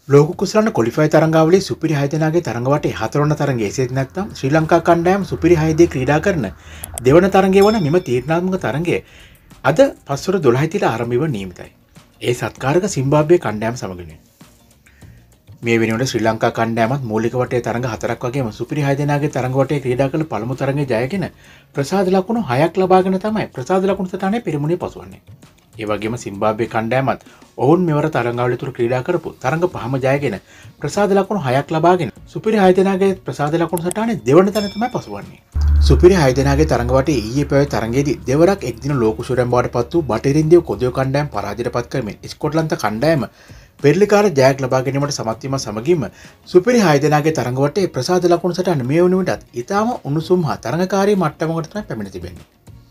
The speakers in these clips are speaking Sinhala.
ලෝක කුසලන ක්වොලිෆයි තරඟාවලියේ සුපිරි 6 දෙනාගේ තරඟ වටේ හතරවන තරඟයේ එසේත් නැත්නම් ශ්‍රී ලංකා කණ්ඩායම සුපිරි 6 දී ක්‍රීඩා කරන දෙවන තරඟය වන මෙම තීරණාත්මක තරඟය අද පස්වර 12 ට ආරම්භ වීම නියමිතයි. ඒ සත්කාරක සිම්බාබ්වේ කණ්ඩායම සමගිනුයි. මේ වෙනුවට ශ්‍රී ලංකා කණ්ඩායමත් මූලික වටේ තරඟ 4ක් වගේම සුපිරි 6 දෙනාගේ තරඟ වටේ ක්‍රීඩා කළ පළමු තරඟයේ ජයගෙන ප්‍රසාද ලකුණු 6ක් ලබාගෙන තමයි ප්‍රසාද ලකුණු සටහනේ පෙරමුණේ පසුවන්නේ. ඒ වගේම සිම්බාබ්වේ කණ්ඩායමත් ඔවුන් මෙවර තරඟාවලිය තුර ක්‍රීඩා කරපු තරඟ පහම ජයගෙන ප්‍රසාද ලකුණු 6ක් ලබාගෙන සුපිරි 6 දෙනාගේ ප්‍රසාද ලකුණු සටහනේ දෙවන තැන තමයි පසුවන්නේ. සුපිරි 6 දෙනාගේ තරඟ වටේ ඊයේ පැවති තරඟයේදී දෙවරක් එක් දින ලෝක කුසලයන් බවට පත් වූ බටහිර ඉන්දියාව කොදිය කණ්ඩායම පරාජයට පත් කරමින් ස්කොට්ලන්ත කණ්ඩායම පෙරලිකාර ජයක් ලබා ගැනීමට සමත් වීම සමගින්ම සුපිරි 6 දෙනාගේ තරඟ වටේ ප්‍රසාද ලකුණු සටහන මේ වන විටත් ඉතාම උණුසුම් හා තරඟකාරී මට්ටමකට තමයි පැමිණ තිබෙන්නේ.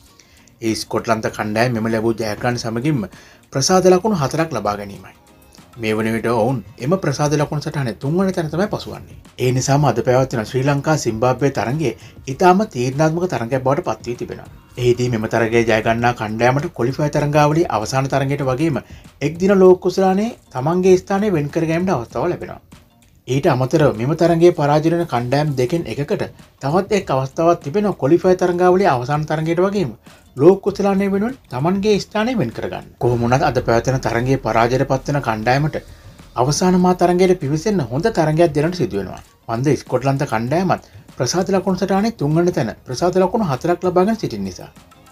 ඒ ස්කොට්ලන්ත කණ්ඩායම මෙම ලැබූ ජයග්‍රහණ සමගින්ම ප්‍රසාද ලකුණු 4ක් ලබා ගැනීමයි. මේ වන විට ඔවුන් එම ප්‍රසාද ලකුණු සටහනේ තුන්වන තැන තමයි පසුවන්නේ. ඒ නිසාම අද පැවැත්වෙන ශ්‍රී ලංකා සිම්බාබ්වේ තරඟයේ ඉතාම තීරණාත්මක තරඟයක් බවට පත් වී තිබෙනවා. එහිදී මෙම තරගයේ ජය ගන්නා කණ්ඩායමට ක්වොලිෆයි තරඟාවලියේ අවසාන තරගයට වගේම එක් දින ලෝක කුසලානේ තමන්ගේ ස්ථානය වෙන් කර ගැනීමට අවස්ථාව ලැබෙනවා. ඊට අමතරව මෙම තරගයේ පරාජය වෙන කණ්ඩායම් දෙකෙන් එකකට තවත් එක් අවස්ථාවක් තිබෙනවා ක්වොලිෆයි තරඟාවලියේ අවසාන තරගයට වගේම ලෝක කුසලානේ වෙනුවෙන් තමන්ගේ ස්ථානය වෙන් කරගන්න. කොහොම වුණත් අද පැවැත්වෙන තරගයේ පරාජයට පත්වන කණ්ඩායමට අවසාන මා තරගයට පිවිසෙන්න හොඳ තරගයක් දෙන්නට සිදු වෙනවා. පන්ද ස්කොට්ලන්ත කණ්ඩායමත් ප්‍රසාද ලකුණු සටහනේ තුන්වන තැන ප්‍රසාද ලකුණු 4ක් ලබාගෙන සිටින නිසා.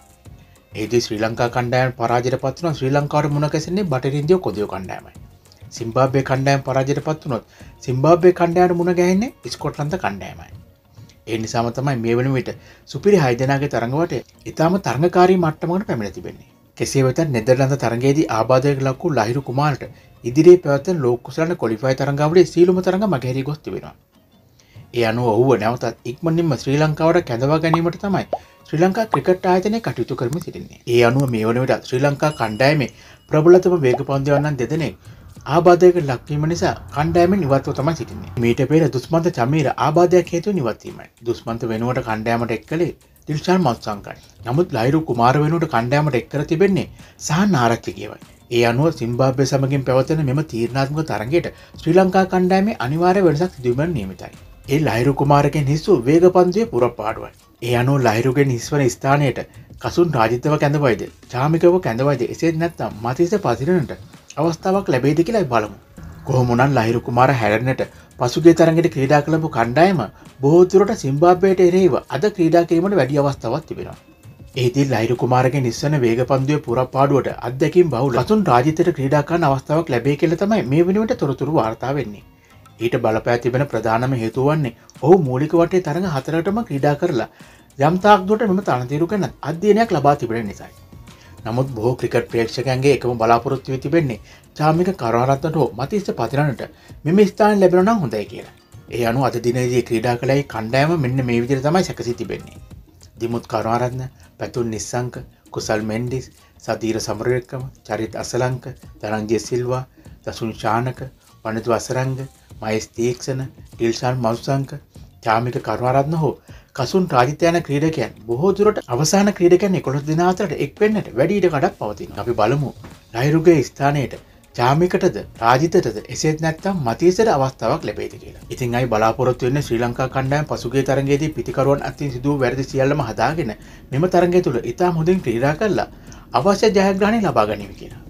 එහිදී ශ්‍රී ලංකා කණ්ඩායම පරාජයට පත් වුණා ශ්‍රී ලංකාවට මුණ ගැසෙන්නේ බටහිර ඉන්දියාව කොදිය කණ්ඩායමයි. සිම්බාබ්වේ කණ්ඩායම පරාජයට පත් වුණොත් සිම්බාබ්වේ කණ්ඩායමට මුණ ගැහෙන්නේ ස්කොට්ලන්ත කණ්ඩායමයි. ඒ නිසාම තමයි මේ වන විට සුපිරි 6 දෙනාගේ තරඟ වටේ ඉතාම තරඟකාරී මට්ටමකට පැමිණ තිබෙන්නේ. කෙසේ වෙතත් නෙදර්ලන්ත තරඟයේදී ආබාධයකට ලක් වූ ලහිරු කුමාරට ඉදිරියේ පැවැත්වෙන ලෝක කුසලාන ක්වොලිෆයි තරඟාවලියේ සීලුම තරඟ මගහැරී ගොස් තිබෙනවා. ඒ අනුව ඔහුව නැවතත් ඉක්මනින්ම ශ්‍රී ලංකාවට කැඳවා ගැනීමට තමයි ශ්‍රී ලංකා ක්‍රිකට් ආයතනය කටයුතු කරමින් සිටින්නේ. ඒ අනුව මේ වන විට ශ්‍රී ලංකා කණ්ඩායමේ ප්‍රබලතම වේගපන්දු දෙදෙනෙක් ආබාධයකට ලක්වීම නිසා කණ්ඩායමෙන් ඉවත්ව තමයි සිටින්නේ. මීට පෙර දුස්මන්ත චමීර ආබාධයක් හේතුවෙන් ඉවත් වීමයි. දුස්මන්ත වෙනුවට කණ්ඩායමට එක් කළේ දිල්ෂාන් මත්සංකයි. නමුත් ලහිරු කුමාර වෙනුවට කණ්ඩායමට එක් කර තිබෙන්නේ සහන් ආරච්චි කියවයි. ඒ අනුව සිම්බාබ්වේ සමගින් පැවතෙන මෙම තීරණාත්මක තරගයට ශ්‍රී ලංකා කණ්ඩායමේ අනිවාර්ය වෙනසක් සිදු වීමට නියමිතයි. ඒ ලහිරු කුමාරගෙන් හිස්සු වේගපන්දුවේ පුරපාඩුවයි. ඒ අනුව ලහිරුගෙන් හිස්වන ස්ථානයට කසුන් රාජිතව කැඳවයිද චාමිකව කැඳවයිද එසේත් නැත්නම් මතිස්ස පතිරණට අවස්ථාවක් ලැබෙයිද කියලා බලමු. කොහොම වුණත් ලහිරු කුමාර හැරෙන්නට පසුගිය තරඟයට ක්‍රීඩා කළපු කණ්ඩායම බොහෝ දුරට සිම්බාබ්වේට එරෙහිව අද ක්‍රීඩා කිරීමට වැඩි අවස්ථාවක් තිබෙනවා. එහිදී ලහිරු කුමාරගෙන් ඉස්සන වේගපන්දුවේ පුරපාඩුවට අත්දැකීම් බහුල කසුන් රාජිතට ක්‍රීඩා කරන්න අවස්ථාවක් ලැබෙයි කියලා තමයි මේ වෙනුවට තොරතුරු වාර්තා වෙන්නේ. ඊට බලපෑ තිබෙන ප්‍රධානම හේතුව වන්නේ ඔහු මූලික වටේ තරඟ 4කටම ක්‍රීඩා කරලා යම් තාක් දුරට මෙම තනතිරු ගැන අධ්‍යයනයක් ලබා තිබෙන නිසායි. නමුත් බොහෝ ක්‍රිකට් ප්‍රේක්ෂකයන්ගේ එකම බලාපොරොත්තුව තිබෙන්නේ චාමික කරුණාරත්නට හෝ මතිස්ස පතිරණට මෙම ස්ථාන ලැබෙනවා නම් හොඳයි කියලා. ඒ අනුව අද දිනේදී ක්‍රීඩා කළේ කණ්ඩායම මෙන්න මේ විදිහට තමයි සැකසී තිබෙන්නේ. දිමුත් කරුණාරත්න, පැතුල් නිස්සංක, කුසල් මෙන්ඩිස්, සදීර සමරවික්‍රම, චරිත් අසලංක, ධනංජය සිල්වා, දසුන් ශානක, වනිදු අසරංග, මහේෂ් තීක්ෂණ, ඩිල්ෂාන් මල්සංක, චාමික කරුණාරත්න හෝ කසුන් රාජිත යන ක්‍රීඩකයන් බොහෝ දුරට අවසාන ක්‍රීඩකයන් 11 දෙනා අතරට එක් වෙන්නට වැඩි ඉඩකඩක් පවතිනවා. අපි බලමු ලහිරුගේ ස්ථානයට චාමිකටද රාජිතටද එසේත් නැත්නම් මතිස්සට අවස්ථාවක් ලැබෙයිද කියලා. ඉතින් අයි බලාපොරොත්තු වෙන්නේ ශ්‍රී ලංකා කණ්ඩායම පසුගිය තරඟයේදී පිටිකරුවන් අතින් සිදු වූ වැරදි සියල්ලම හදාගෙන මෙම තරඟය තුල ඉතාම හොඳින් ක්‍රීඩා කරලා අවශ්‍ය ජයග්‍රහණය ලබා ගැනීම කියලා.